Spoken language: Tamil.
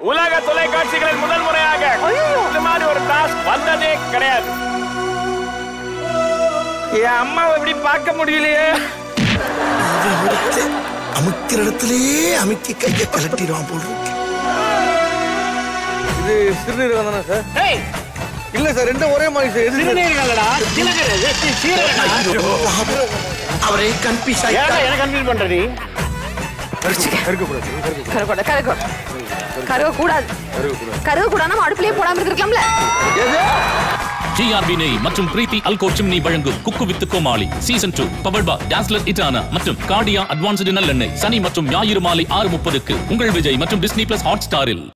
உலக தொலைக்காட்சிகளில் முதல் முறையாக இந்த மாதிரி ஒரு டாஸ்க் வந்ததே கிடையாது. என் அம்மாவை எப்படி பார்க்க முடியலையே. அமுக்கிற இடத்திலேயே அமுக்கி கையை கலட்டிடுவான் போல் இருக்கு. இது சிறுநீரகம் தானே சார்? இல்ல சார், ரெண்டும் ஒரே மாதிரி சார். சிறுநீரகங்களடா, அவரை கன்ஃபியூஸ் எனக்கு கன்ஃபியூஸ் பண்ற நீ. கருவக்கூடாது அடுப்புலயே போடாம இருக்கலாம்ல. GRB நெய் மற்றும் பிரீத்தி அல்கோ சிம்னி வழங்கும் cook with Komali season 2 powered by டாஸ்லர் இட்டானா மற்றும் கார்டியா அட்வான்ஸ்டு நல்லெண்ணெய். சனி மற்றும் ஞாயிறு மாலை 6:30க்கு உங்கள் விஜய் மற்றும் டிஸ்னி பிளஸ் ஹாட் ஸ்டாரில்.